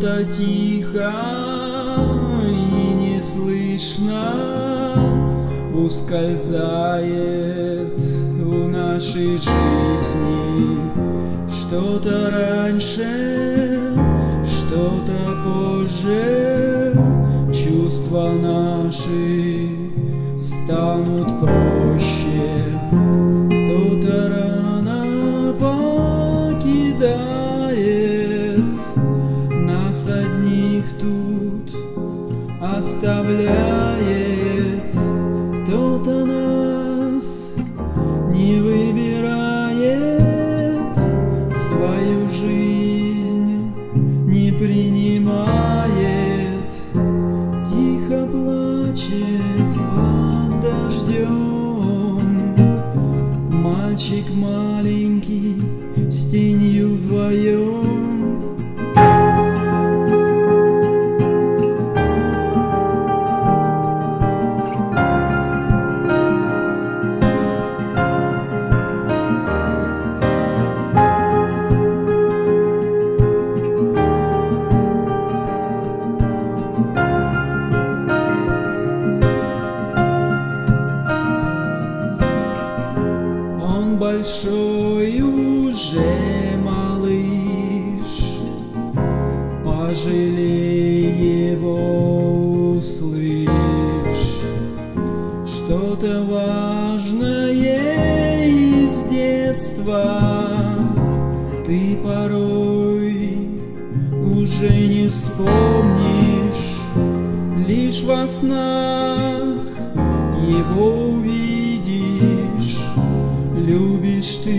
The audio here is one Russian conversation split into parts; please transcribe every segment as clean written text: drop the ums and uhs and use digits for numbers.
что-то тихо и не слышно ускользает в нашей жизни. Что-то раньше, что-то позже, чувства наши станут проще. Кто-то рано покидает, нас одних тут оставляет. Кто-то нас не выбирает, свою жизнь не принимает, тихо плачет под дождем. Мальчик маленький с тенью вдвоем. Он большой уже малыш, пожалей его, услышь. Что-то важное из детства ты порой уже не вспомнишь, лишь во снах его увидишь. Любишь ты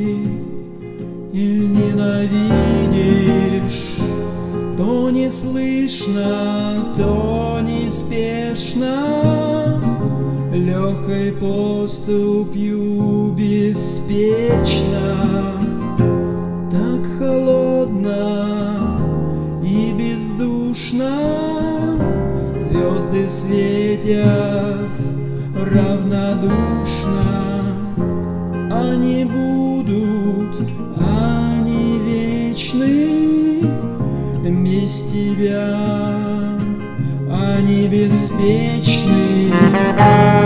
или ненавидишь, то не слышно, то неспешно, легкой поступью беспечно. Так холодно и бездушно звезды светят равнодушно. Они будут, они вечны, без тебя они беспечны.